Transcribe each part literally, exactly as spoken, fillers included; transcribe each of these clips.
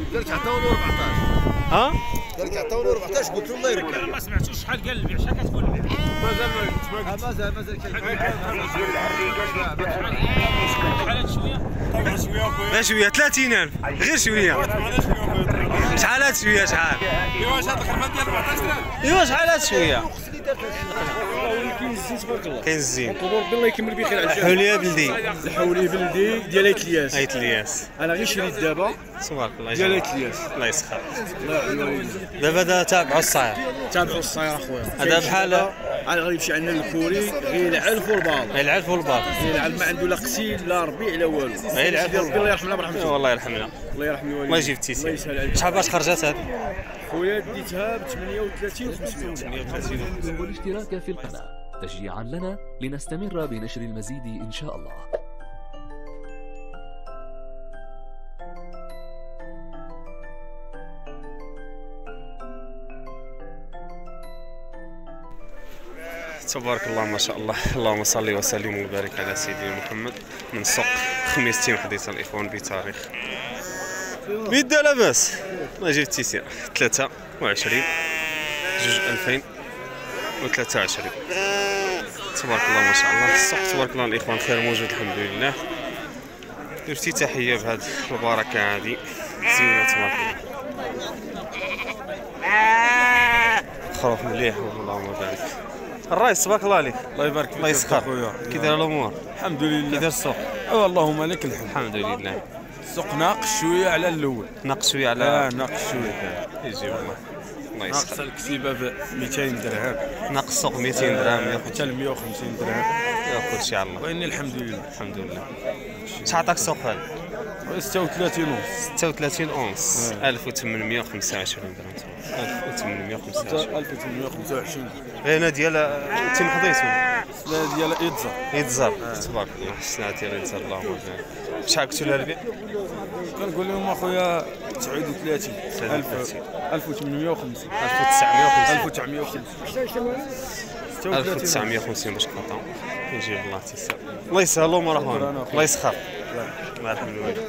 قال لك عطاوني أربعطاش. ها؟ قال لك عطاوني أربعطاش قلت له الله يركب. ما سمعتوش شحال قال البيع، شحال كتقول البيع؟ مازال ما مازال مازال كاين. شحال شويه؟ غير شويه ثلاثين ألف غير شويه. شحال هاد شويه شحال؟ ايوا شحال الخدمه ديال أربعطاش درهم. ايوا شحال هاد شويه؟ كاين الزين تبارك الله. كاين الزين. ربي الله يكمل بخير على الجميع. حوليه بلدي. الحولي بلدي ديال ايت الياس. ايت الياس. انا غير شريت دابا تبارك الله ديال ايت الياس. الله يسخر. الله يعاونك. دابا دا تابعوا الصاير. تابعوا الصاير اخويا. هذا بحال على غادي يمشي عندنا الكوري غير العلف والباط. غير العلف والباط. غير العلف ما عنده لا قتيل لا ربيع لا والو. غير العلف ربي الله يرحمنا برحمته. والله يرحمنا. الله يرحم الوالدين. الله يجيب التيسير. الله يسهل عليك. شحال باش خرجت هاد؟ خويا ديتها ب ثمانية وثلاثين وخمسمية. والاشتراك في القناة تشجيعا لنا لنستمر بنشر المزيد إن شاء الله. تبارك الله ما شاء الله. اللهم صل وسلم وبارك على سيدنا محمد. من سوق خميستين حديث الإخوان بتاريخ بيدا لاباس. الله يجيب التيسير ثلاثة وعشرين جوج ألفين وثلاثة وعشرين. تبارك الله ما شاء الله. السوق تبارك الله الإخوان خير موجود الحمد لله. افتتاحية بهذه البركة هذه زينة تبارك الله. خروف مليح اللهم بارك. الرئيس تبارك الله عليك. الله يبارك فيك. الله يسخر. كي داير الامور؟ الحمد لله. كي داير السوق؟ ايوا اللهم لك الحمد. الحمد لله. السوق ناقص شويه على الاول. ناقص شويه على اه ناقص شويه. يجي والله. الله ناقص يسخر. الكتيبه ب مئتين درهم. ناقص السوق مئتين درهم حتى ل مئة وخمسين درهم. يا كل شيء على الله. واني الحمد لله. الحمد لله. شحال عطاك السوق هذا؟ ستة وثلاثين ونص. ستة وثلاثين اونص. ألف وثمانمئة وخمسة وعشرين درهم. ألف وثمانمئة وخمسة وعشرين. ألف وثمانمئة وخمسة وعشرين. غير ديال تيم حضيتو. لا ديال إيتزا. يتزر. تبارك الله. السنة ديال يتزر اللهم بارك. شحال قلتوا لها البيع؟ كنقول لهم اخويا تسعة وثلاثين. ألف وثمانمئة وخمسين. ألف وتسعمئة وخمسين. ألف وتسعمئة وخمسين. ألف وتسعمئة وخمسين باش قطعوا. يجيب الله تيسر. الله يسهل الامور اخويا. الله يسخر. الله يرحم الوالدين.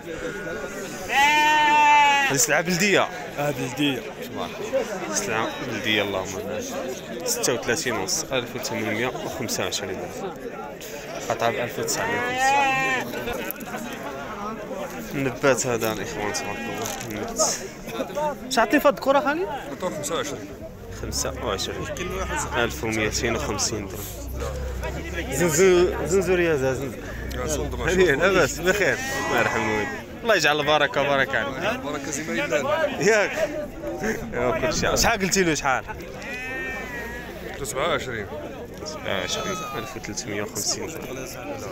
هذه سلعة بلدية. اه بلديه. تبارك الله. سلعة بلدية اللهم بارك. ستة وثلاثين ونص. ألف وثمانمئة وخمسة وعشرين. قطعة ب ألف وتسعمئة وخمسين. النبات هذا الاخوان تبارك الله. النبات. شحال عطيني في هاد الكرة خالي؟ خمسة وعشرين. خمسة وعشرين. ألف ومئتين وخمسين درهم. زنزو زنزوريا زنزو. هذه لاباس بخير. الله يرحم الوالدين. الله يجعل البركة بركة عليك. بركه زي ما يدان. ياك. يا كل شيء. شحال قلتي له شحال؟ سبعة وعشرين. سبعة وعشرين. ألف وثلاثمئة وخمسين درهم.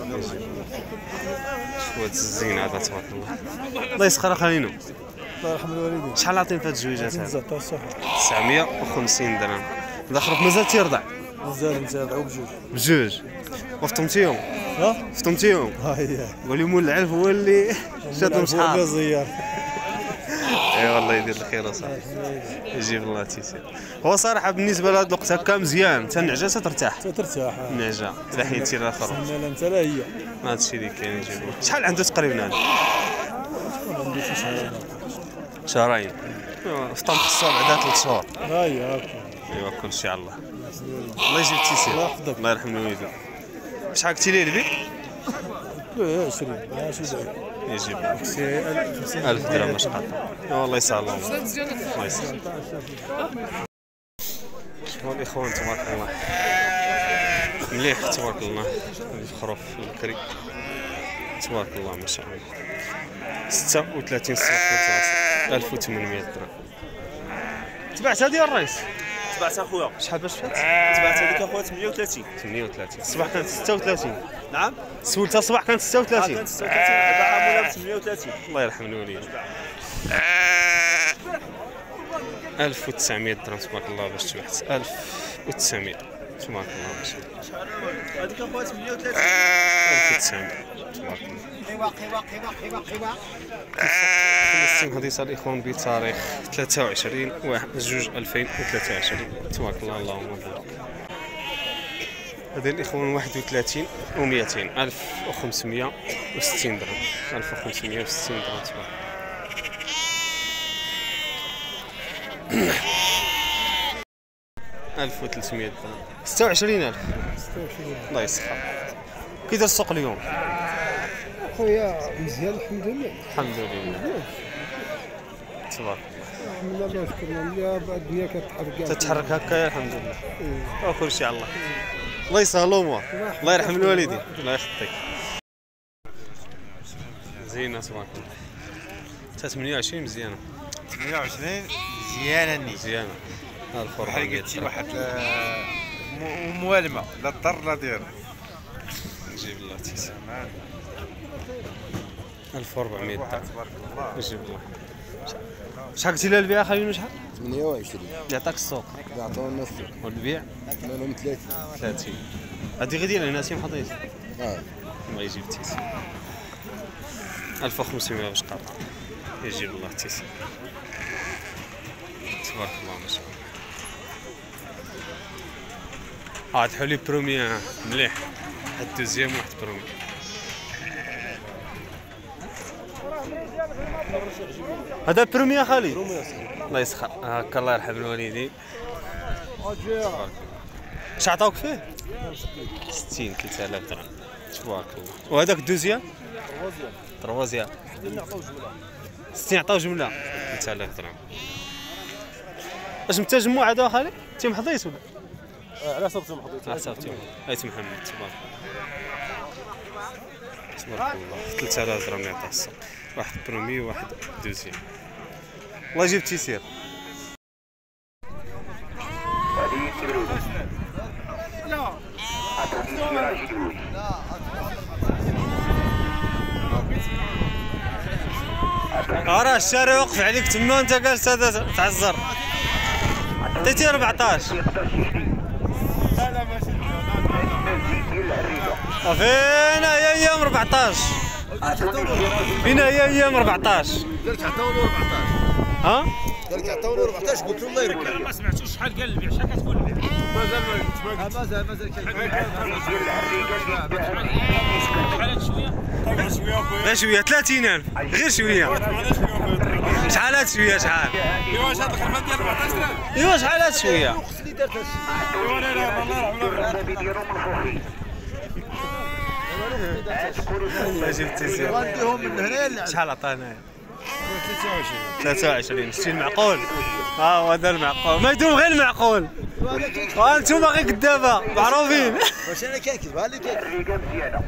شو هاد الزين هذا تبارك الله. الله يسخر خلينا. الله يرحم الوالدين. شحال عاطين في هاد الزويجات هذا؟ زاد الصحة. تسعمئة وخمسين درهم. هذا خروف مازال تيرضع. مازال نتابعو بجوج. بجوج. وفطمتيهم؟ ها؟ فطمتيهم؟ ها هي. ولي مول العلف هو اللي شادهم شحال. الزيار. اي والله يدير الخير اصاحبي. يجيب الله تيسير. هو صراحه بالنسبه لهذا الوقت هكا مزيان، حتى النعجه ترتاح. ترتاح. النعجه الا حيدتي لها خروف. لا لا انت لا هي. هذا الشيء اللي كاين يجيب. شحال عنده تقريبا هذا؟ عندي شي شهر. شهرين. فطم خصو بعدا ثلاث شهور. ها هي هاكا. ايوا كل شيء على الله. الله يجيب التيسير. الله يحفظك. الله يرحم الوالدين. شحال قلتي لي البيع؟ عشرين. ماشي زين. يجيب خمسين. ألف درهم باش قطع. والله يسهل الله. الله يسهل. شوفوا الإخوان تبارك الله. مليح تبارك الله. الخروف البكري. تبارك الله ما شاء الله. ستة وثلاثين صفر ألف وثمانمئة درهم. تبعت هذه الرئيس؟ تبعتها خويا. شحال باش فات؟ تبعت هذيك اخويا ثمانية وثلاثين. ثمانية وثلاثين. الصباح كانت ستة وثلاثين. نعم؟ سولتها الصباح كانت ستة وثلاثين. كانت ستة وثلاثين. باعها مولا ب ثمانية وثلاثين. الله يرحم الوالدين. ألف وتسعمئة درهم تبارك الله باش تبعت. ألف وتسعمئة تبارك الله باش. هذيك اخويا ثمانية وثلاثين. ألف وتسعمئة تبارك الله. خمسين حديث الإخوان بتاريخ ثلاثة وعشرين واحد جوج ألفين وثلاثة وعشرين. تبارك الله اللهم بارك. هذه الإخوان واحد وثلاثين ومئتين. ألف وخمسمئة وستين درهم. ألف وخمسمئة وستين درهم تبارك الله. ألف وثلاثمية درهم. ستة وعشرين ألف. الله يسخر. كي داير السوق اليوم؟ خويا مزيان الحمد لله. الحمد لله. تبارك الله. الحمد لله شكرا لله الدنيا كتحرك. تتحرك هكا الحمد لله. وكل شيء على الله. الله يسهل الامور. الله يرحم الوالدين. الله يخطيك. زينه تبارك الله. ثمانية وعشرين مزيانه. ثمانية وعشرين مزيانه ني. مزيانه. ألف وأربعمية قلتي واحد موالمه لا ضر لا دير. نجيب الله تيسير. ألف وأربعمية درهم. تبارك الله. نجيب الله. شحال قلتي لها البيع خلينا شحال؟ ثمانية وعشرين. يعطيك السوق. عطاونا السوق. والبيع؟ لهم ثلاثين. ثلاثين. هذه غادي ديال ناسيم حطيت. اه. الله يجيب تيسير. ألف وخمسمية باش قطع. يجيب الله تيسير. تبارك الله ما شاء الله. هاد حولي بروميي مليح. هاد الدوزيام واحد بروميي. هذا بروميي خالي. الله يسخر. هاكا الله يرحم الوالدين. اش عطاوك فيه؟ ستين ثلاثة آلاف درهم. تبارك الله. وهذاك الدوزيام؟ تروازيام. ستين عطاو جمله ثلاثة آلاف درهم. واش من التجمع هذا خالي؟ تيم حضيت ولا؟ على حسب تيم حضيت. على حسب تيم. ايت محمد تبارك الله. تبارك الله. ثلاثة آلاف درهم يعطيه السوق. واحد برومي وواحد دوزيام. الله يجيب تيسير. راه الشارع وقف عليك تما وانت جالس هذا تعزر. عطيتي أربعطاش. فين هي ايام أربعطاش؟ فين هي ايام أربعطاش؟ درت عطاونا أربعطاش. ها؟ درت عطاونا أربعطاش قلت له الله يركب. ما سمعتوش شحال قال البيع شحال كتقول البيع؟ مازال مازال مازال شحال شويه؟ غير شويه ثلاثين ألف غير شويه. شحال هاد شويه شحال؟ ايوا هاد الخدمه ديال أربعطاش درهم. ايوا شحال هاد شويه؟ ايوا لا لا الله الله يجيب تيسير. غنديهم من هنا شحال عطانا؟ ثلاثة وعشرين. ستين معقول؟ ها هو هذا المعقول. ما يدوم غير المعقول. وانتم باقي قدامها معروفين. واش انا كنكذب ها اللي كنكذب.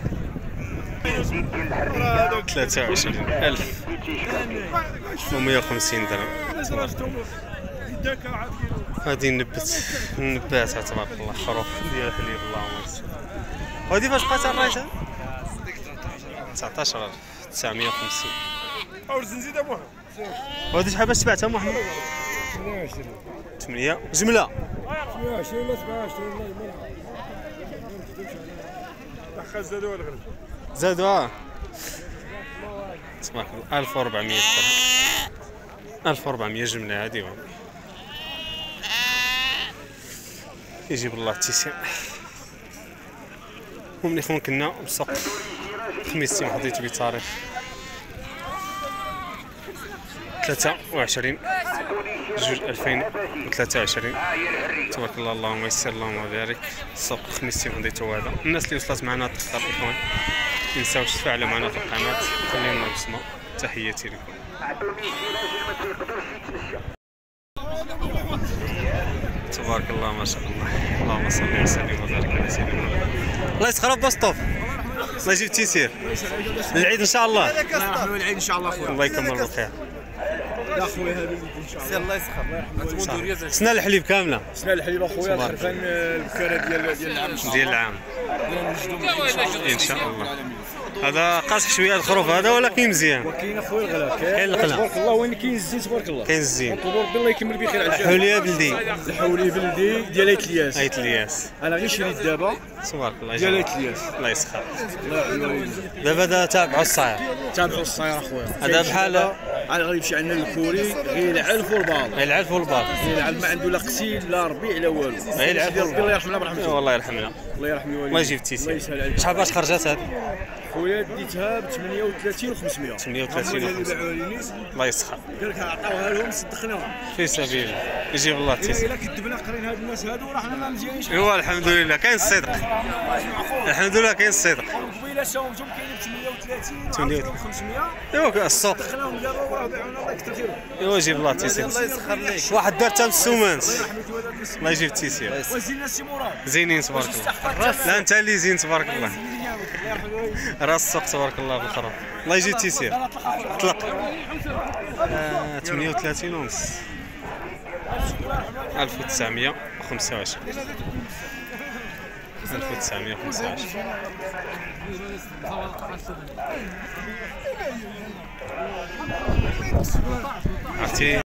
ثلاثة وعشرين ألف ومية وخمسين درهم. هذه نبت نباتها تبارك الله. خروف ديال الحليب اللهم يسر. وهذه فاش بقات الرايته؟ تسعطاش ألف تسعمية وخمسين. اورز نزيد ابو محمد. وهذه شحال باش تبعتها محمد؟ ثمانية وعشرين. ثمانية جمله. ثمانية وعشرين ولا سبعة وعشرين والله ما دخل زادوا ولا غير. زادوا تبارك الله. ألف وأربعمية درهم. ألف وأربعمية جمله هذه. يجيب الله التيسير. وملي خون كنا بسوق خميستي حطيت بتاريخ ثلاثة وعشرين جوج ألفين وثلاثة وعشرين. تبارك الله اللهم يسر اللهم بارك. السوق خميستي حطيتو هذا. الناس اللي وصلت معنا تفضل الاخوان ما تنساوش تفاعلوا معنا في القناه. خلينا بصمه. تحياتي لكم. تبارك الله ما شاء الله. اللهم صل وسلم وبارك على سيدنا محمد. الله يسخر بوسطوف. الله يجيب تيسير. العيد ان شاء الله. نحن العيد ان شاء الله خويا. الله يكمل بالخير. لا خويا هذا ان شاء الله. الله يسخر. سنة الحليب كامله. سنة الحليب اخويا. الخرفان البكاره ديال ديال العام. ديال العام. ان شاء الله. هذا قاصح شويه الخروف هذا ولكن مزيان. وكاين اخويا الغلا. كاين الغلا. تبارك الله وين كاين الزين تبارك الله. كاين الزين. ربي الله يكمل بخير على الجميع. حوليه بلدي. الحولي بلدي ديال ايت الياس. ايت الياس. انا غير شريت دابا. تبارك الله. ديال ايت الياس. الله يسخر. دابا هذا تابعوا الصاير. تابعوا الصاير اخويا. هذا بحال على غادي يمشي عندنا الكوري غير العلف والباط. غير العلف والباط. غير العلف ما عنده لا قتيل لا ربيع لا والو. غير العلف والباط. الله يرحمنا برحمته. والله يرحمنا. الله يرحم الوالدين. الله يجيب التيسير. الله يسهل عليك. شحال باش خرجت هذه؟ خويا ديتها ب ثمانية وثلاثين وخمسمية. ثمانية وثلاثين وخمسمية. الله يسخر. قال لك عطاوها لهم صدقناهم. في سبيل الله. يجيب الله التيسير. الا كذبنا قرين هاد الناس هادو راه حنا ما مزيانينش. ايوا الحمد لله كاين الصدق. الحمد لله كاين الصدق. قبيله شاهم جم كاينين ب ثمانية وثلاثين ثمانية وخمسمية. ايوا السوق. دخلناهم دابا وراه بايعونا الله يكثر خيرهم. ايوا يجيب الله التيسير. الله يسخر لك. واحد دار تام السومانس. الله يجيب التيسير. وزينا السي مراد. زينين تبارك الله. لا انت اللي زين تبارك الله. راس السوق تبارك الله بالخرا. الله يجيب التيسير. اطلق. آه ثمانية وثلاثين ونص. ألف وتسعمية وخمسة وعشرين. ألف وتسعمية وخمسة وعشرين. عرفتي